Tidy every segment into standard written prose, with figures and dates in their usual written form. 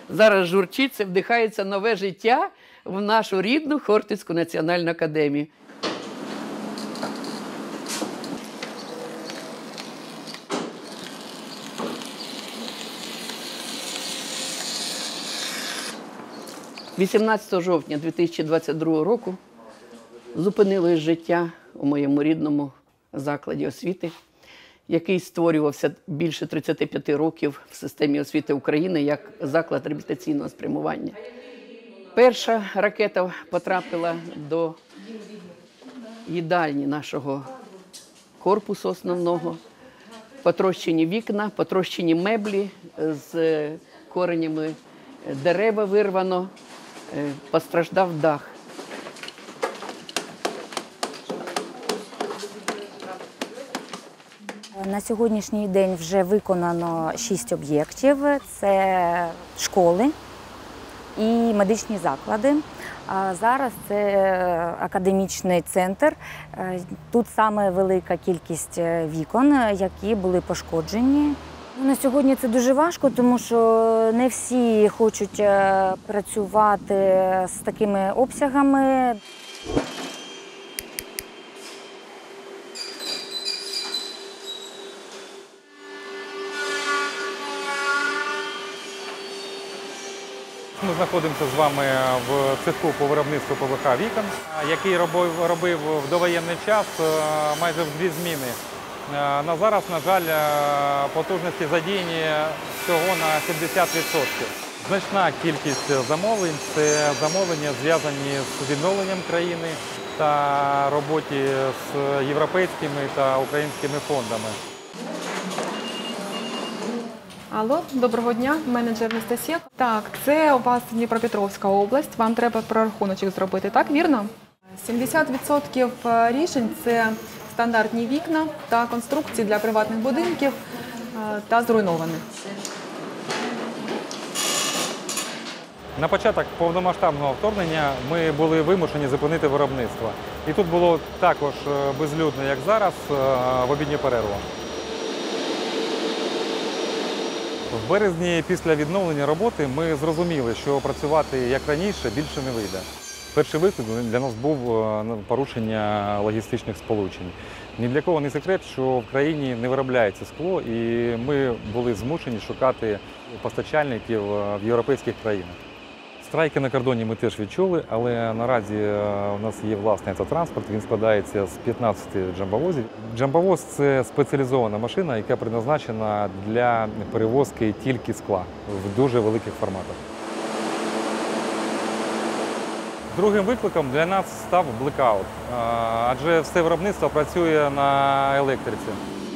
зараз журчиться, вдихається нове життя в нашу рідну Хортицьку національну академію. – 18 жовтня 2022 року зупинилось життя у моєму рідному закладі освіти, який створювався більше 35 років в системі освіти України як заклад реабілітаційного спрямування. Перша ракета потрапила до їдальні нашого корпусу основного. Потрощені вікна, потрощені меблі, з коренями дерева вирвано, постраждав дах. На сьогоднішній день вже виконано 6 об'єктів. Це школи і медичні заклади. А зараз це академічний центр. Тут саме велика кількість вікон, які були пошкоджені. На сьогодні це дуже важко, тому що не всі хочуть працювати з такими обсягами. Ми знаходимося з вами в цеху по виробництву ПВХ вікон, який робив в довоєнний час майже в 2 зміни. На зараз, на жаль, потужності задіяні всього на 70%. Значна кількість замовлень – це замовлення, зв'язані з відновленням країни та роботі з європейськими та українськими фондами. Алло, доброго дня, менеджер Анастасія. Так, це у вас Дніпропетровська область, вам треба прорахуночок зробити, так, вірно? 70% рішень – це стандартні вікна та конструкції для приватних будинків та зруйнованих. На початок повномасштабного вторгнення ми були вимушені зупинити виробництво. І тут було також безлюдно, як зараз, в обідню перерву. В березні після відновлення роботи ми зрозуміли, що працювати як раніше більше не вийде. Перший виклик для нас був порушення логістичних сполучень. Ні для кого не секрет, що в країні не виробляється скло, і ми були змушені шукати постачальників в європейських країнах. Страйки на кордоні ми теж відчули, але наразі у нас є власний автотранспорт, він складається з 15 джамбовозів. Джамбовоз – це спеціалізована машина, яка призначена для перевозки тільки скла в дуже великих форматах. Другим викликом для нас став блекаут, адже все виробництво працює на електриці.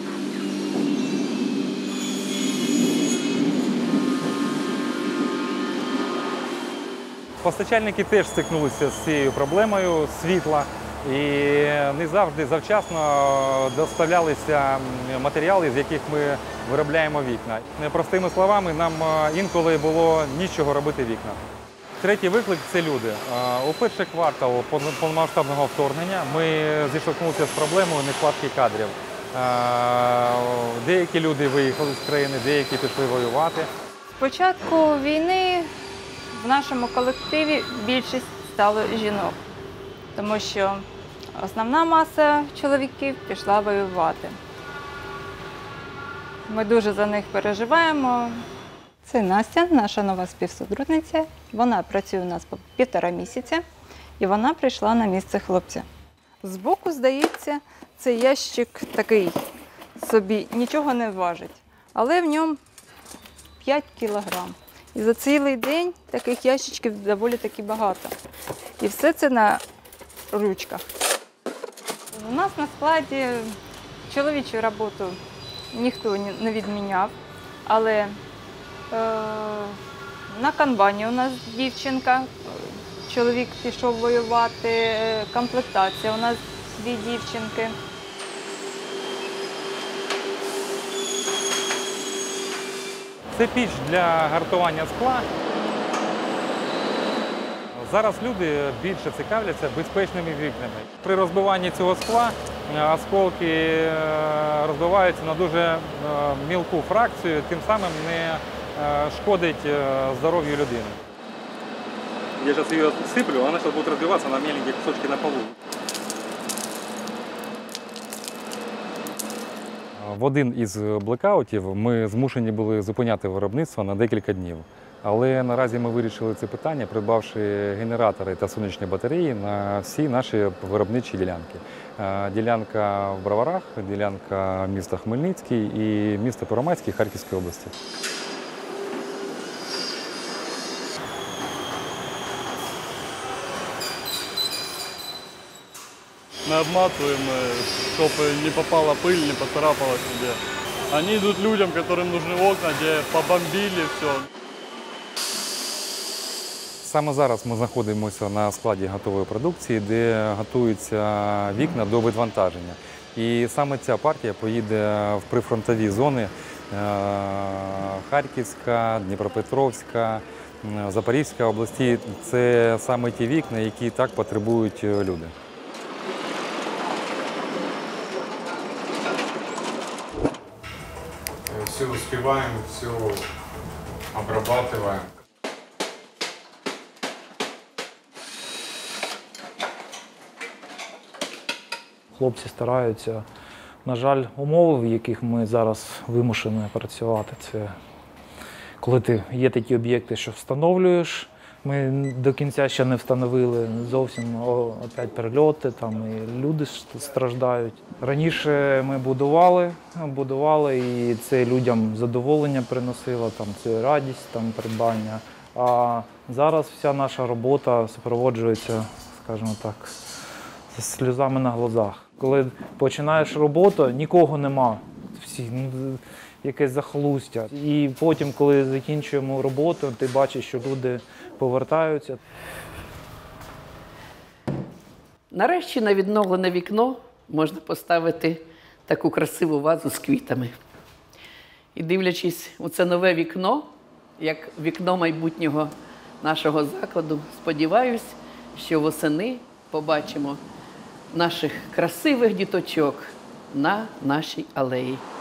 Постачальники теж стикнулися з цією проблемою світла і не завжди завчасно доставлялися матеріали, з яких ми виробляємо вікна. Простими словами, нам інколи було нічого робити вікна. Третій виклик – це люди. У перший квартал повномасштабного вторгнення ми зіштовхнулися з проблемою нехватки кадрів. Деякі люди виїхали з країни, деякі пішли воювати. З початку війни в нашому колективі більшість стало жінок, тому що основна маса чоловіків пішла воювати. Ми дуже за них переживаємо. Це Настя, наша нова співсотрудниця. Вона працює у нас по 1,5 місяця і вона прийшла на місце хлопця. Збоку, здається, цей ящик такий собі, нічого не важить, але в ньому 5 кілограм. І за цілий день таких ящичків доволі таки багато. І все це на ручках. У нас на складі чоловічу роботу ніхто не відміняв, але на канбані у нас дівчинка, чоловік пішов воювати, комплектація у нас 2 дівчинки. Це піч для гартування скла. Зараз люди більше цікавляться безпечними вікнами. При розбиванні цього скла осколки розбиваються на дуже мілку фракцію, тим самим не шкодить здоров'ю людини. Я зараз її сиплю, вона зараз буде розбиватися на маленькі кусочки на полу. В один із блекаутів ми змушені були зупиняти виробництво на декілька днів. Але наразі ми вирішили це питання, придбавши генератори та сонячні батареї на всі наші виробничі ділянки. Ділянка в Броварах, ділянка міста Хмельницький і місто Первомайський Харківської області. Мы обматываем, чтобы не попала пыль, не поцарапала себе. Они идут людям, которым нужны окна, где побомбили все. Саме зараз ми знаходимося на складі готової продукції, де готуються вікна до відвантаження. І саме ця партія поїде в прифронтові зони Харківська, Дніпропетровська, Запорізька області. Це саме ті вікна, які так потребують люди. Все успеваем, все обрабатываем. Хлопці стараються. На жаль, умови, в яких ми зараз вимушені працювати, це коли є такі об'єкти, що встановлюєш. Ми до кінця ще не встановили зовсім опять перельоти, там і люди страждають. Раніше ми будували, і це людям задоволення приносило, там це радість, там придбання. А зараз вся наша робота супроводжується, скажімо так, з сльозами на глазах. Коли починаєш роботу, нікого нема, всі якесь захолустя. І потім, коли закінчуємо роботу, ти бачиш, що люди повертаються. Нарешті на відновлене вікно можна поставити таку красиву вазу з квітами. І дивлячись у це нове вікно, як вікно майбутнього нашого закладу, сподіваюсь, що восени побачимо наших красивих діточок на нашій алеї.